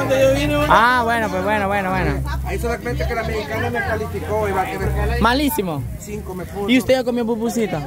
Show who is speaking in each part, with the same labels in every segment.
Speaker 1: donde yo vine.
Speaker 2: Ah, bueno, pues bueno.
Speaker 1: Ahí solamente que la mexicana me calificó y va a quedar.
Speaker 2: Malísimo.
Speaker 1: 5 me puso.
Speaker 2: ¿Y usted ya comió pupusita?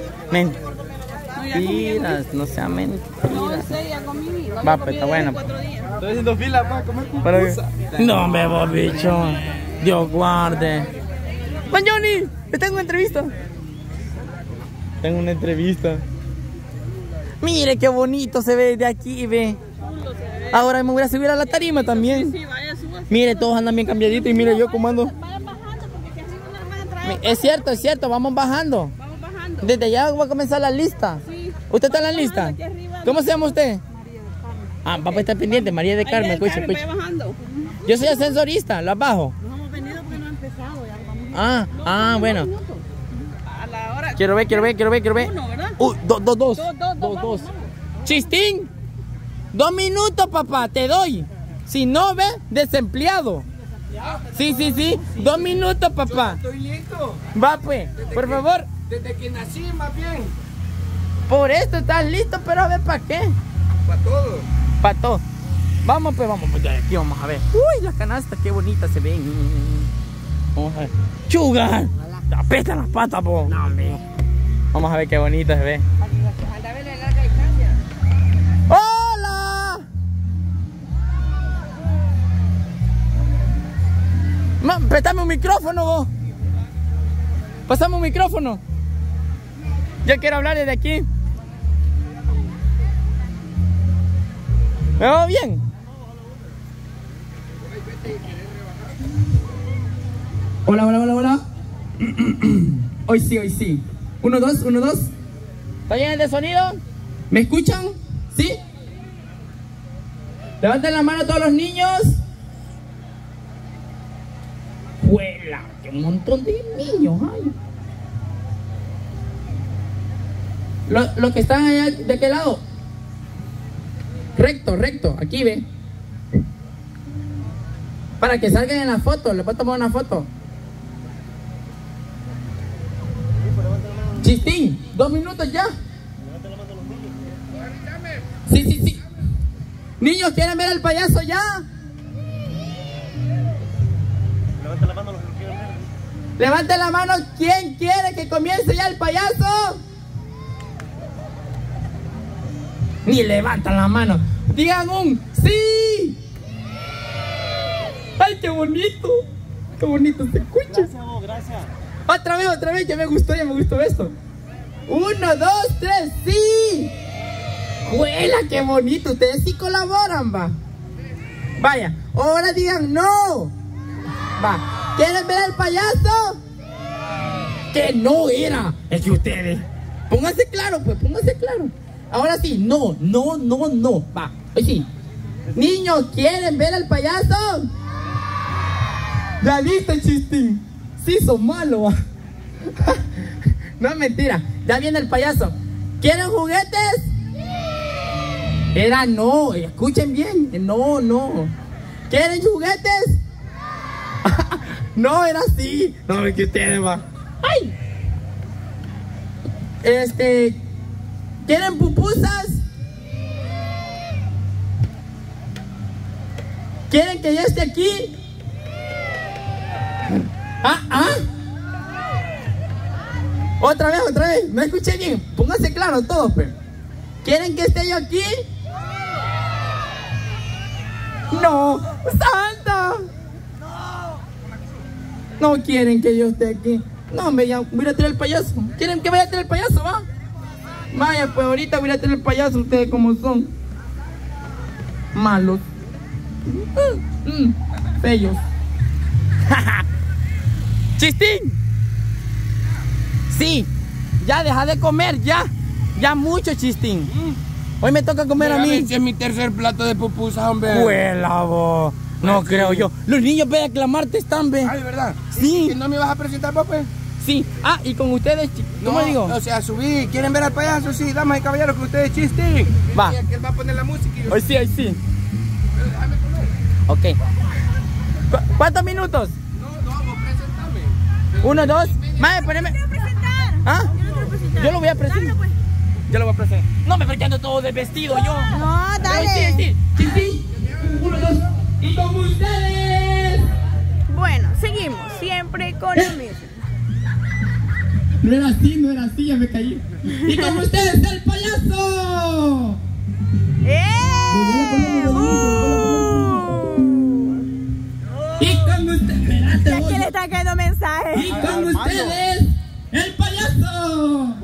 Speaker 2: Mentiras, no sea mentiras. Va, pues está bueno.
Speaker 1: Estoy haciendo fila para comer pupusa.
Speaker 2: No me vos, bicho. Dios guarde. Juan Johnny, te tengo una entrevista. Tengo una entrevista. Mire qué bonito se ve de aquí, ve. Ahora me voy a subir a la tarima también. Mire, todos andan bien cambiaditos y mire yo cómo ando. Es cierto, vamos bajando. Desde allá va a comenzar la lista. ¿Usted está en la lista? ¿Cómo se llama usted? Ah, va a estar pendiente, María de Carmen, escucha. Yo soy ascensorista, las bajo.
Speaker 3: No hemos venido porque no ha empezado.
Speaker 2: Ah, bueno.
Speaker 3: A la hora.
Speaker 2: Quiero ver.
Speaker 3: Uno, ¿verdad?
Speaker 2: Dos. Chistín. 2 minutos, papá, te doy. Si no, ve, desempleado. Sí. 2 minutos, papá.
Speaker 1: Estoy listo.
Speaker 2: Va, pues, por favor.
Speaker 1: Desde que nací, más bien.
Speaker 2: Por esto estás listo, pero a ver, ¿para qué?
Speaker 1: Para todo.
Speaker 2: Para todo. Vamos, pues, de aquí vamos a ver. Uy, las canastas, qué bonitas se ven. Vamos a ver. ¡Chuga! Apestan las patas, po. No, hombre. Vamos a ver qué bonita se ve. ¡Hola! Préstame un micrófono, vos. Pasame un micrófono. Yo quiero hablar desde aquí. ¿Me veo bien? Hola. Hoy sí. 1, 2. ¿Está bien el de sonido? ¿Me escuchan? ¿Sí? Levanten la mano todos los niños. ¡Juela! ¡Qué un montón de niños hay! Los que están allá, ¿de qué lado? Recto, aquí ve. Para que salgan en la foto, les voy a tomar una foto. Chistín, 2 minutos ya. Sí. Niños, ¿quieren ver al payaso ya?
Speaker 4: Levanta la mano los que quieren ver.
Speaker 2: Levanten la mano, ¿quién quiere que comience ya el payaso? Ni levantan la mano. Digan un sí. Ay, qué bonito. Qué bonito se escucha.
Speaker 4: Gracias.
Speaker 2: Otra vez, ya me gustó esto. 1, 2, 3, sí. ¡Juela, qué bonito! Ustedes sí colaboran, va. Vaya, ahora digan no. Va, ¿quieren ver al payaso? Que no era. Es que ustedes. Pónganse claro, pues, Ahora sí, no. Va, hoy sí. Niños, ¿quieren ver al payaso? Ya listo, Chistín. Sí, son malos. No es mentira. Ya viene el payaso. ¿Quieren juguetes? Era no. Escuchen bien. No. ¿Quieren juguetes? No, era así. No, es que ustedes va. ¡Ay! ¿Quieren pupusas? ¿Quieren que yo esté aquí? Otra vez, me escuché bien. Pónganse claro todos, pues. ¿Quieren que esté yo aquí? No, Santa. No quieren que yo esté aquí. No, voy a tirar el payaso. ¿Quieren que vaya a tirar el payaso, va? Vaya, pues ahorita voy a tirar el payaso, ustedes como son. Malos. Feos. ¡Chistín! Sí, ya deja de comer, ya mucho, Chistín. Hoy me toca comer a mí.
Speaker 1: Este es mi tercer plato de pupusas, hombre.
Speaker 2: ¡Huela, vos! No creo yo. Los niños ven a aclamarte, están, ve.
Speaker 1: Ay, ¿verdad?
Speaker 2: Sí.
Speaker 1: ¿Y no me vas a presentar, papá?
Speaker 2: Sí. Ah, y con ustedes, ¿cómo digo?
Speaker 1: O sea, subí. ¿Quieren ver al payaso? Sí, damas y caballeros, con ustedes, Chistín.
Speaker 2: Va.
Speaker 1: Que él va a poner la música.
Speaker 2: Hoy sí.
Speaker 1: Pero déjame comer.
Speaker 2: Ok. ¿Cuántos minutos?
Speaker 1: No, vos presentame.
Speaker 2: 1, 2. Mae, poneme. ¿Ah? Yo lo voy a presentar. Yo lo voy a presentar. No me pretendo todo de vestido yo.
Speaker 3: No, dale.
Speaker 2: Sí. 1, 2.
Speaker 5: siempre con la misma.
Speaker 2: No era así, ya me caí. Y con ustedes el payaso. Y con ustedes, espérate,
Speaker 5: ¿Quién le está cayendo mensajes?
Speaker 2: y con ustedes el payaso.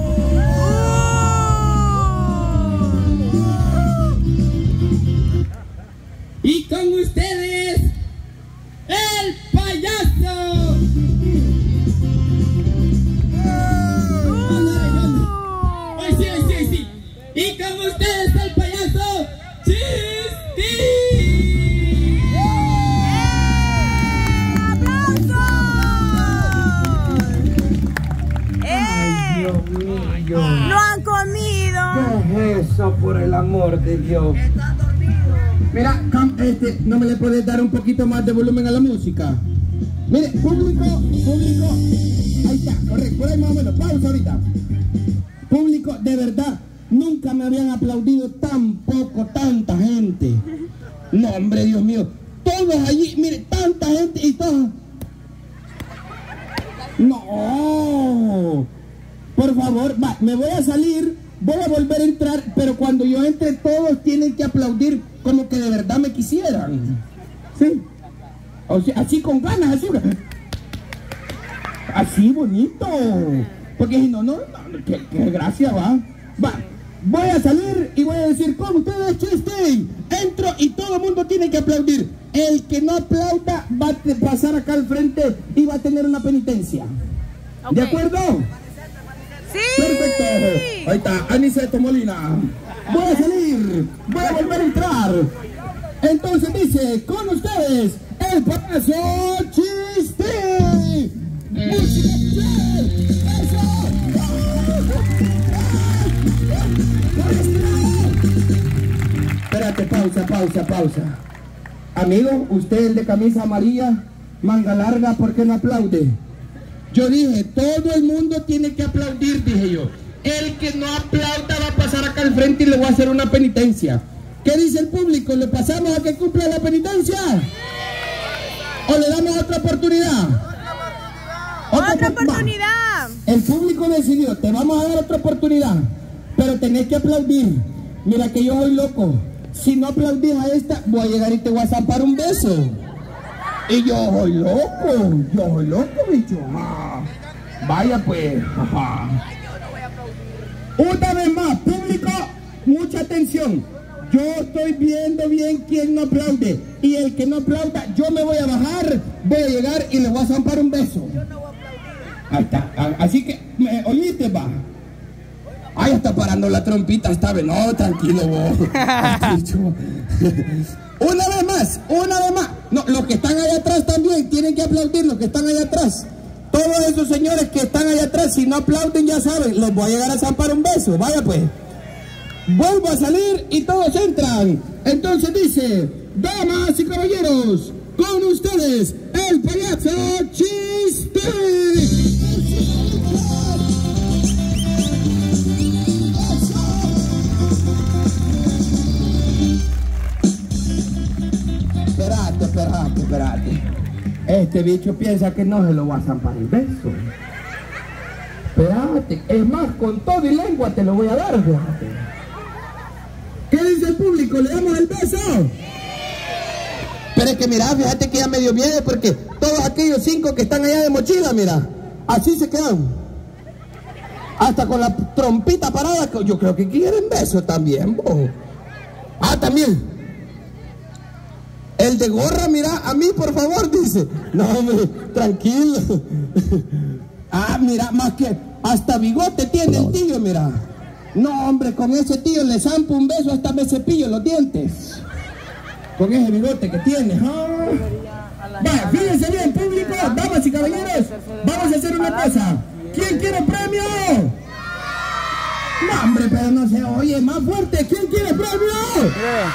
Speaker 2: Y con ustedes el payaso. Sí. Y con ustedes el payaso Chisti.
Speaker 1: Ay, Dios mío.
Speaker 5: No han comido.
Speaker 1: ¿Qué es eso, por el amor de Dios?
Speaker 2: Mira, no me le puedes dar un poquito más de volumen a la música. Mire, público, ahí está, correcto, por ahí más o menos, pausa ahorita. Público, de verdad, nunca me habían aplaudido tan poco, tanta gente. No, hombre, Dios mío, todos allí, mire, tanta gente y todos. No, por favor, va, me voy a salir, voy a volver a entrar, pero cuando yo entre todos tienen que aplaudir como que de verdad me quisieran. ¿Sí? O sea, así con ganas, así bonito. Porque si no, qué gracia va. Voy a salir y voy a decir con ustedes Chiste. Entro y todo el mundo tiene que aplaudir. El que no aplauda va a pasar acá al frente y va a tener una penitencia.
Speaker 5: Okay.
Speaker 2: ¿De acuerdo?
Speaker 5: Sí.
Speaker 2: Perfecto. Ahí está, Aniceto Molina. Voy a salir, voy a volver a entrar. Entonces dice, con ustedes, el payaso Chiste. ¡Música! Espérate, pausa. Amigo, usted el de camisa amarilla, manga larga, ¿por qué no aplaude? Yo dije, todo el mundo tiene que aplaudir, dije yo. El que no aplauda va a pasar acá al frente y le voy a hacer una penitencia. ¿Qué dice el público? ¿Le pasamos a que cumpla la penitencia? ¿O le damos otra oportunidad?
Speaker 5: Otra oportunidad.
Speaker 2: El público decidió, te vamos a dar otra oportunidad, pero tenés que aplaudir. Mira que yo soy loco. Si no aplaudís a esta, voy a llegar y te voy a zampar un beso. Y yo soy loco, bicho. Vaya pues. Una vez más, público, mucha atención. Yo estoy viendo bien quién no aplaude. Y el que no aplauda, yo me voy a bajar, voy a llegar y le voy a zampar un beso. Ahí está. Así que, oíste, va. Ay, está parando la trompita esta vez. No, tranquilo vos. Una vez más. No, los que están allá atrás también tienen que aplaudir, los que están allá atrás. Todos esos señores que están allá atrás, si no aplauden, ya saben, los voy a llegar a zampar un beso. Vaya pues. Vuelvo a salir y todos entran. Entonces dice, damas y caballeros, con ustedes, el payaso Chiste. Espérate. Este bicho piensa que no se lo va a zampar el beso. Espérate, es más, con todo y lengua te lo voy a dar, fíjate. ¿Qué dice el público? ¿Le damos el beso? Pero es que mira, fíjate que ya me dio miedo porque todos aquellos 5 que están allá de mochila, mira, así se quedan. Hasta con la trompita parada, yo creo que quieren beso también, vos. También. El de gorra, mira, a mí por favor, dice. No, hombre, tranquilo. Mira, más que hasta bigote tiene el tío, mira. No, hombre, con ese tío le zampo un beso, hasta me cepillo los dientes. Con ese bigote que tiene. Vaya, fíjense bien, público, damas y caballeros. Vamos a hacer una cosa. ¿Quién quiere premio? No, hombre, pero no se oye, más fuerte. ¿Quién quiere premio?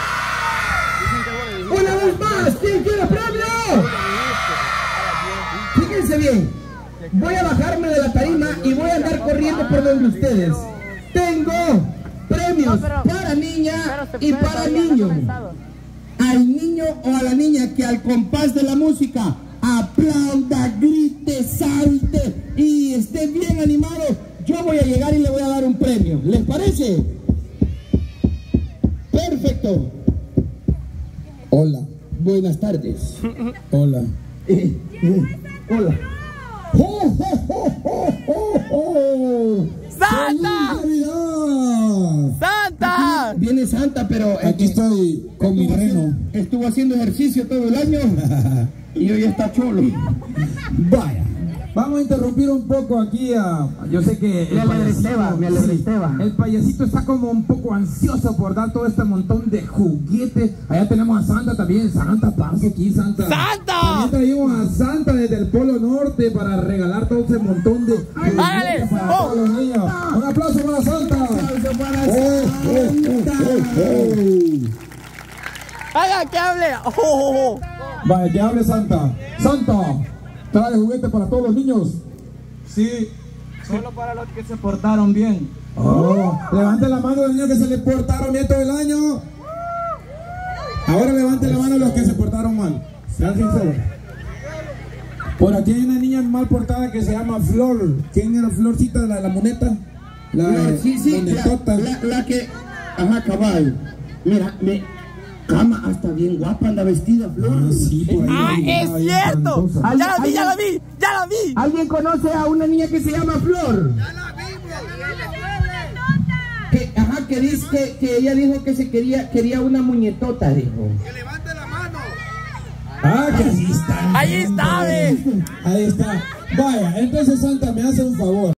Speaker 2: Una vez más, ¿quién quiere premio? Fíjense bien, voy a bajarme de la tarima y voy a andar corriendo por donde ustedes. Tengo premios para niña y para niño. Al niño o a la niña que al compás de la música aplauda
Speaker 6: Hola. Buenas tardes. Hola. Hola. ¡Oh, oh, oh, oh, oh, oh!
Speaker 2: ¡Santa!
Speaker 6: ¡Feliz Navidad!
Speaker 2: ¡Santa!
Speaker 6: Viene Santa, pero aquí estoy con mi reno. Estuvo haciendo ejercicio todo el año y hoy está cholo.
Speaker 1: Vaya, vamos a interrumpir un poco aquí yo sé que el payasito está como un poco ansioso por dar todo este montón de juguetes. Allá tenemos a Santa también. Santa, pasa aquí, Santa.
Speaker 2: ¡Santa!
Speaker 1: También traímos a Santa desde el Polo Norte para regalar todo ese montón de juguetes
Speaker 2: ¡Hágale!
Speaker 1: para todos los niños. Un aplauso para Santa.
Speaker 2: ¡Haga que hable! ¡Oh!
Speaker 1: Vaya, que hable Santa. Santa, ¿trae juguetes para todos los niños?
Speaker 7: Sí, solo para los que se portaron bien.
Speaker 1: Oh, levante la mano los niños que se les portaron bien todo el año. Ahora levante la mano los que se portaron mal. Sean sinceros. Por aquí hay una niña mal portada que se llama Flor. ¿Quién era Florcita? La moneta. Monetota.
Speaker 6: La que... Ajá, caballo. Mira, cama, hasta bien guapa anda vestida, Flor.
Speaker 1: Ah, sí, por ahí.
Speaker 2: ¡Ah, es cierto! ¡Ya la vi!
Speaker 6: ¿Alguien conoce a una niña que se llama Flor? Que dice que ella dijo que quería una muñetota, dijo.
Speaker 1: Que levante la mano. Ah, que ahí está.
Speaker 2: Ahí está, ve.
Speaker 1: Ahí está. Vaya, entonces Santa me hace un favor.